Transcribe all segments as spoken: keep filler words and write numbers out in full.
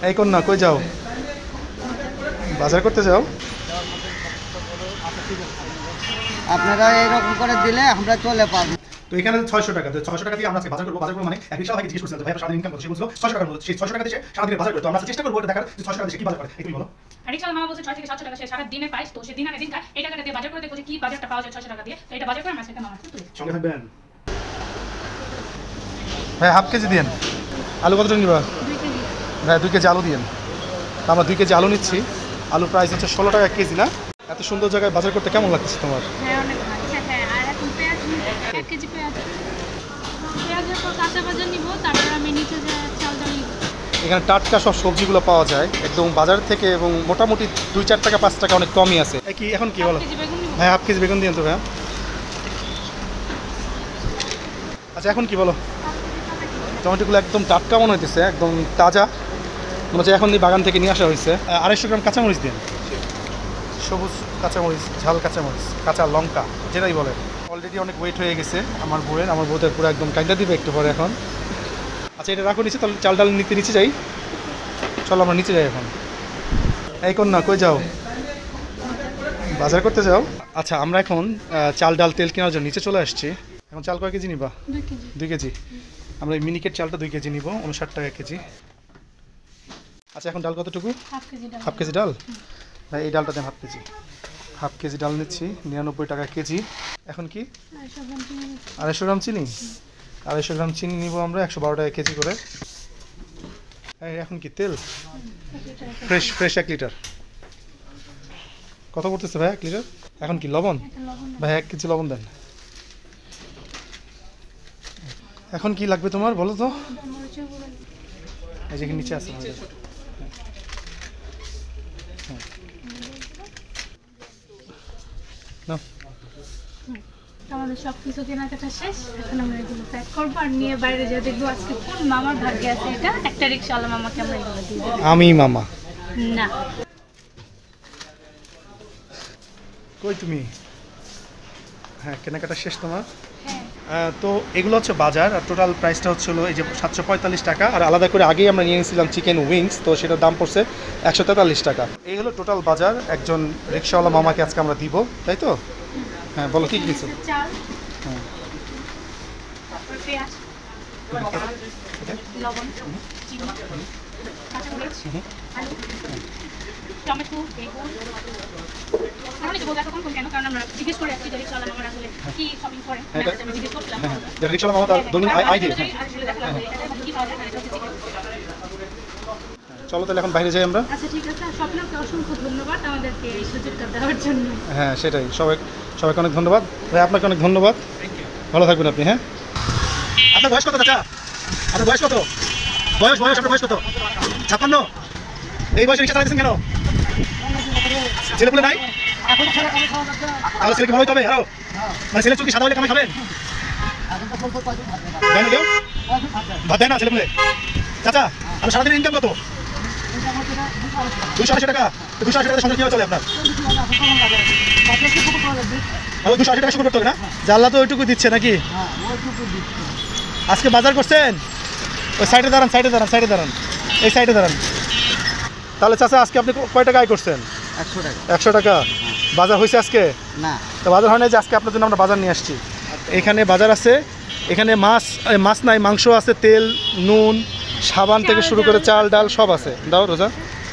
এই কন্যা কই যাও? বাজার করতে যাও? আপনারা এরকম করে দিলে আমরা চলে পারবো। তো এখানে ছয়শো টাকা, তো ছয়শো টাকা দিয়ে আমরা বাজার করবো। বাজার করবো মানে এক রিক্সা ভাইকে জিজ্ঞেস করছিলাম ভাই সারাদিন ইনকাম করছে, সে বলছিল ছয়শো টাকার মতো। সেই ছয়শো টাকা দিয়ে সারাদিন বাজার করতো। আমরা চেষ্টা করবো এটা দেখার ছয়শো টাকা দিয়ে কি বাজার করে। তুমি বলো। রিক্সা মামা বলছে ছয় থেকে সাতশো টাকা সে সারা দিনে পায়, তো সে দিন আনে দিন খায়। এই টাকাটা দিয়ে বাজার করে দেখো যে কি বাজারটা পাওয়া যায় ছয়শো টাকা দিয়ে। তো এটা বাজার করে আমরা সেটা মামা তুলে সঙ্গে থাকবেন। ভাই হাফ কেজি দিন। আলু কত টাকা নিবা? দুই কেজি। ভাই দুই কেজি আলু দিন। আমরা দুই কেজি আলু নিচ্ছি। আলু প্রাইস হচ্ছে ষোলো টাকা কেজি না? এত সুন্দর জায়গায় বাজার করতে কেমন লাগছে তোমার? হ্যাঁ অনেক ভালো। হ্যাঁ আর এখন পেঁয়াজ এক কেজি পেঁয়াজ পেঁয়াজের পর কাঁচা বাজার নিব, তারপর আমি নিচে যে চাল ডাল নিব। এখানে টাটকা সব সবজিগুলো পাওয়া যায় একদম বাজার থেকে, এবং মোটামুটি দুই চার টাকা পাঁচ টাকা অনেক কমই আছে। কি এখন কি বলো? হ্যাঁ হাফ কেজি বেগুন দিন তো ভাইয়া। আচ্ছা এখন কি বলো? টমেটোগুলো একদম টাটকা মনে হইতেছে, একদম তাজা মনে হচ্ছে এখন বাগান থেকে নিয়ে আসা হয়েছে। আড়াইশো গ্রাম কাঁচামরিচ দিন, সবুজ কাঁচামরিচ, ঝাল কাঁচামরিচ, কাঁচা লঙ্কা যেটাই বলে। অলরেডি অনেক ওয়েট হয়ে গেছে আমার বউয়ের। আমার বউদের পুরো একদম কাইটা দিবে একটু পরে এখন। আচ্ছা এটা রাখো নিচে, তাহলে চাল ডাল নিতে নিচে যাই। চলো আমরা নিচে যাই এখন। এই কন্যা কই যাও? বাজার করতে যাও? আচ্ছা আমরা এখন চাল ডাল তেল কেনার জন্য নিচে চলে আসছি। এখন চাল কয় কেজি নিবা? দুই কেজি। দুই কেজি। আমরা এই মিনিকেট চালটা দুই কেজি নিব, উনষাট টাকা কেজি। আচ্ছা এখন ডাল কতটুকু? হাফ কেজি ডাল। হাফ কেজি ডাল। ভাই এই ডালটা দেন হাফ কেজি। হাফ কেজি ডাল নিচ্ছি, নিরানব্বই টাকা কেজি। এখন কি? আড়াইশো গ্রাম চিনি। আড়াইশো গ্রাম চিনি নিব আমরা, একশো বারো টাকা কেজি করে। এখন কি তেল? ফ্রেশ ফ্রেশ এক লিটার। কত করতেছে ভাই এক লিটার? এখন কি লবণ? ভাই এক কেজি লবণ দেন। এখন কি লাগবে তোমার বলো তো? এই যে নিচে আছে। না আমাদের সব কিছু কেনাকাটা শেষ। এখন আমরা এগুলো প্যাক করবো আর নিয়ে বাইরে যেয়ে দেখবো আজকে কোন মামার ভাগ্যে আছে এটা। একটা রিক্সাওয়ালা মামাকে আমরা এগুলো দিয়ে দেবো। আমি মামা না কই তুমি? হ্যাঁ কেনাকাটা শেষ তোমার? হ্যাঁ তো এগুলো হচ্ছে বাজার, আর টোটাল প্রাইসটা হচ্ছে হলো এই যে সাতশো পঁয়তাল্লিশ টাকা। আর আলাদা করে আগেই আমরা নিয়ে নিয়েছিলাম চিকেন উইংস, তো সেটার দাম পড়ছে একশো তেতাল্লিশ টাকা। এই হলো টোটাল বাজার একজন রিক্সাওয়ালা মামাকে আজকে আমরা দিব, তাই তো? হ্যাঁ বলো কী কিছু। চাল, হ্যাঁ তারপর পেঁয়াজ, লবণ, চিনি, কাঁচামরিচ, আলু, টমেটো, বেগুন। এখন এই যে বলতে এতক্ষণ কেন? কারণ আমরা জিজ্ঞেস করে আসছি যে রিক্সাওয়ালা মামারা আসলে কি শপিং করে। আমি জিজ্ঞেস করছিলাম। হ্যাঁ রিক্সাওয়ালা মামা তার দৈনিক আয় দিয়ে। আসলে দেখলাম যে এটা কি পাওয়া যায়, এটা হচ্ছে চিকেন। চলো তাহলে এখন বাইরে যাই আমরা। আচ্ছা ঠিক আছে। স্বপ্নকে অসংখ্য ধন্যবাদ আমাদেরকে এই সুযোগটা দেওয়ার জন্য। হ্যাঁ সেটাই, সবাই সবাইকে অনেক ধন্যবাদ। ভাই আপনাকে অনেক ধন্যবাদ, ভালো থাকবেন আপনি। হ্যাঁ আপনার বয়স কত চাচা? আপনার বয়স কত? বয়স বয়স আপনার বয়স কত? ছাপ্পান্ন। এই বয়সে রিক্সা চালাচ্ছেন কেন? ছেলেপুলে নাই? তাহলে ছেলেকে ভালো হতে হবে আরো। মানে ছেলে চুকি সাদা হলে কামাই খাবেন? দেয় না কেউ? ভাত দেয় না ছেলেপুলে? চাচা আপনার সারাদিন ইনকাম কত? দুশো আশি টাকা। দুশো আশি টাকা সংসার কীভাবে চলে আপনার? দুশো আশি টাকা শুরু করতে হবে না? জানলা তো ওইটুকু দিচ্ছে নাকি? আজকে বাজার করছেন? ওই সাইডে দাঁড়ান, সাইডে দাঁড়ান, সাইডে দাঁড়ান, এই সাইডে দাঁড়ান। তাহলে চাচা আজকে আপনি কয় টাকা আয় করছেন? একশো টাকা। একশো টাকা। বাজার হয়েছে আজকে? না তো বাজার হয় না, যে আজকে আপনার জন্য আমরা বাজার নিয়ে আসছি। এখানে বাজার আছে, এখানে মাছ মাছ নাই, মাংস আছে, তেল, নুন, সাবান থেকে শুরু করে চাল ডাল সব আছে। দাও রোজা,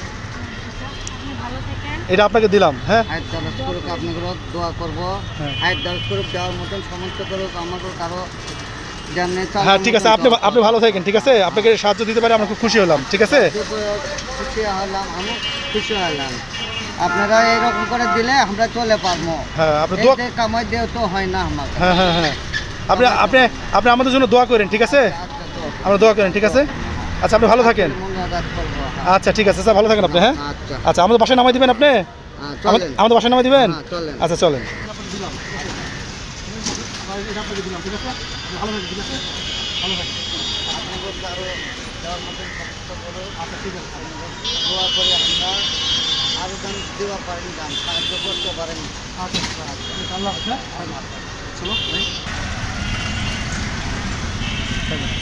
এটা আপনাকে দিলাম। হ্যাঁ হায়াত দরজ করুক, আপনাকে দোয়া করবো। হায়াত দরজ করুক, দেওয়ার মতন সমস্ত করুক, আমাকে কারো জানে। হ্যাঁ ঠিক আছে, আপনি আপনি ভালো থাকেন। ঠিক আছে, আপনাকে সাহায্য দিতে পারে আমরা খুব খুশি হলাম। ঠিক আছে, খুশি হলাম, আমি খুশি হলাম। আপনারা এইরকম করে দিলে আমরা চলে পারবো। হ্যাঁ আপনি দোয়া, কামাই দিয়ে তো হয় না আমাকে। হ্যাঁ হ্যাঁ হ্যাঁ আপনি আপনি আপনি আমাদের জন্য দোয়া করেন। ঠিক আছে, আমরা দোয়া করেন। ঠিক আছে, আচ্ছা আপনি ভালো থাকেন। আচ্ছা ঠিক আছে স্যার, ভালো থাকেন আপনি। হ্যাঁ আচ্ছা আমাদের বাসায় নামাই দিবেন আপনি? আমাদের বাসায় নামাই দিবেন? আচ্ছা চলেন। দোয়া করি আমরা আরো দান দেওয়া পারেন, দান সাহায্য করতে পারেন। আচ্ছা আল্লাহ চলো।